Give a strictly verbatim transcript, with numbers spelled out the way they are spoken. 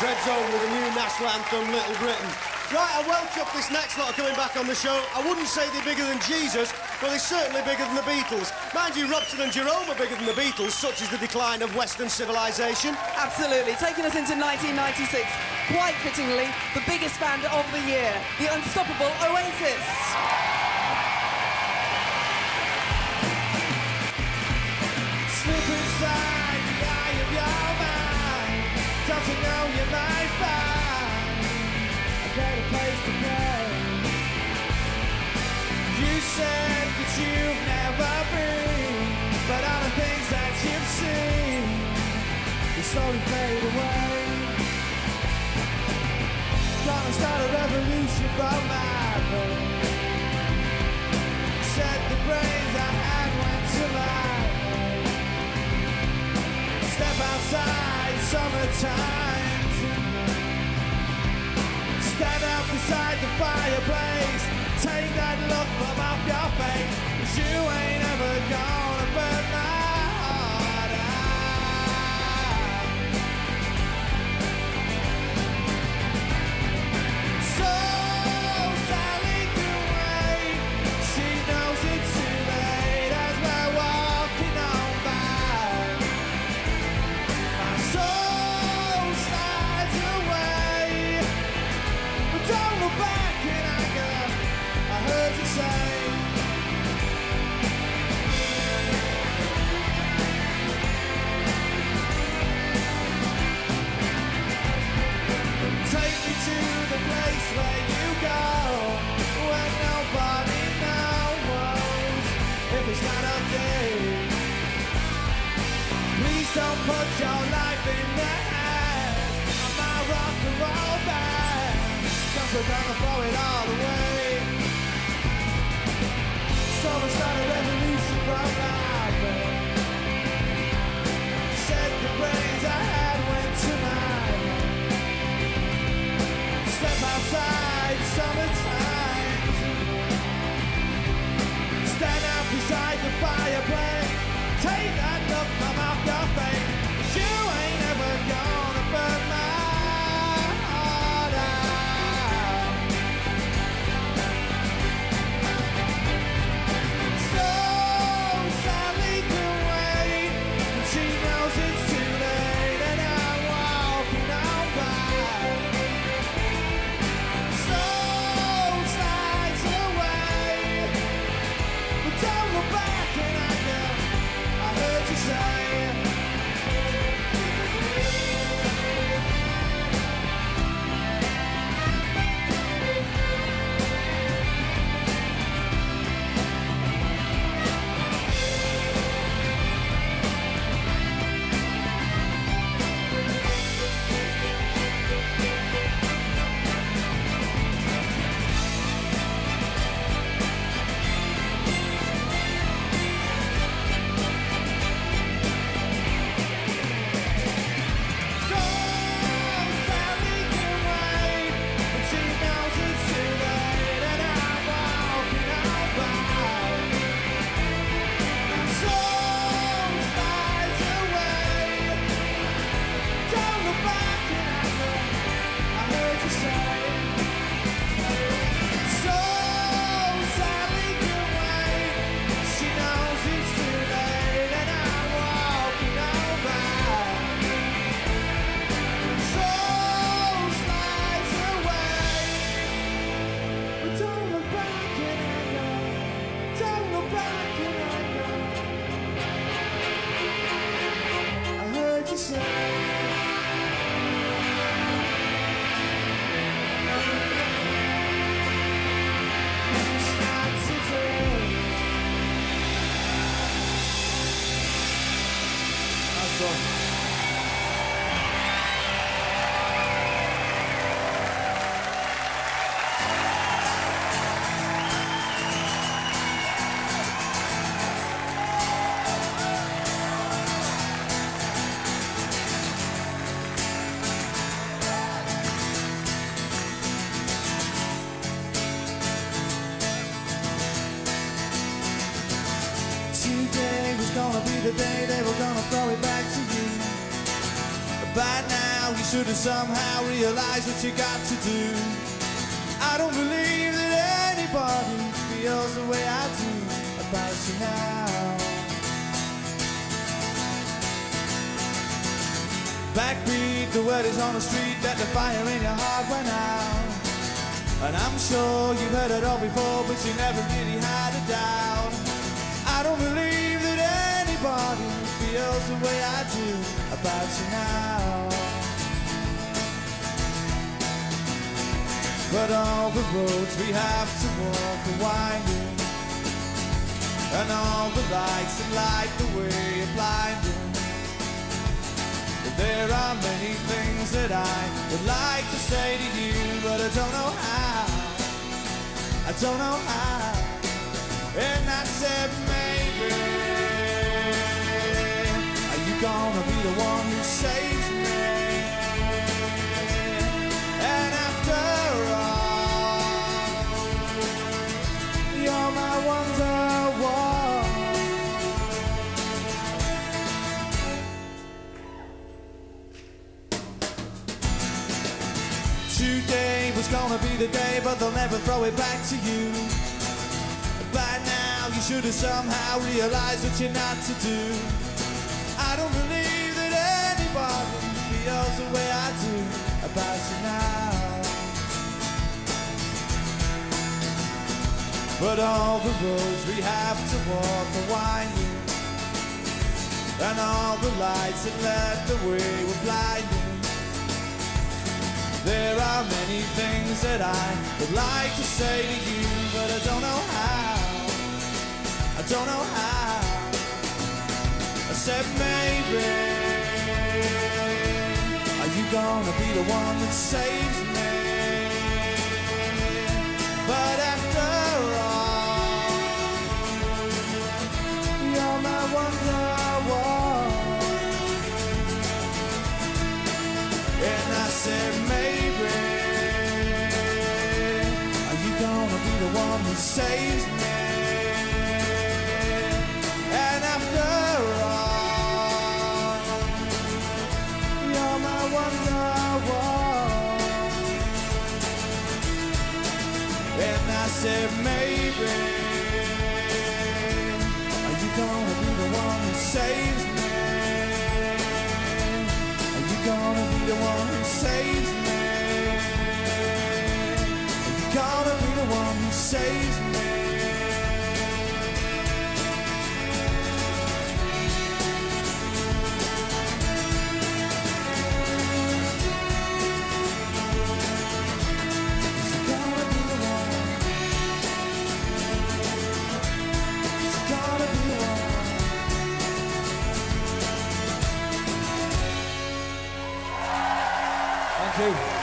Dreadzone with the new national anthem, Little Britain. Right, I well chuffed this next lot are coming back on the show. I wouldn't say they're bigger than Jesus, but they're certainly bigger than the Beatles. Mind you, Robson and Jerome are bigger than the Beatles, such is the decline of Western civilization. Absolutely. Taking us into nineteen ninety-six, quite fittingly, the biggest band of the year, the unstoppable Oasis. Slip inside the eye of your mind. Don't you know you might find a better place to go? You said that you've never been, but all the things that you've seen will slowly fade away. Gonna start a revolution from my brain. Said the brains I had went to life. Step outside, summertime. Stand up beside the fireplace. Take that look from off your face. 'Cause you ain't ever gonna burn my heart out. So Sally can wait. She knows it's too late as we're walking on by. My soul slides away, but don't look back in anger. I heard you say. Take me to the place where you go, where nobody knows if it's not okay. Please don't put your life in the hands of my rock and roll band, 'cause we're gonna throw it all away. So we start a revolution from my brain. Said the brains I had went to mine. Step outside, summertime. Stand out beside the fireplace. Take that look from off your face. 'Cause you ain't ever gonna burn my heart out. So Sally can wait, and she knows it's too late, and I'm walking on by. Soul slides away, but don't look back in anger. I heard you say. Today was gonna be the day they were gonna throw it back to you. By now you should have somehow realized what you got to do. I don't believe that anybody feels the way I do about you now. Backbeat, the word is on the street that the fire in your heart went out. And I'm sure you've heard it all before, but you never really had a doubt. I don't believe that anybody feels the way I do about you now. But all the roads we have to walk are winding, and all the lights that light the way are blinding. But there are many things that I would like to say to you, but I don't know how, I don't know how. And I said maybe, are you gonna be the one who saves me? And after all, you're my wonderwall. Today was gonna be the day, but they'll never throw it back to you. By now you should have somehow realized what you're not to do. I don't believe that anybody feels the way I do about you now. But all the roads we have to walk are winding, and all the lights that led the way were blinding. There are many things that I would like to say to you, but I don't know how, I don't know how. I said maybe, are you gonna be the one that saves me? But after all, you're my wonderwall. And I said maybe, are you gonna be the one who saves me? And after all, you're my wonderwall. And I said maybe, are you gonna be the one who saves me? Are you gonna be the one who saves me? Are you gonna be the one who saves me? Thank you.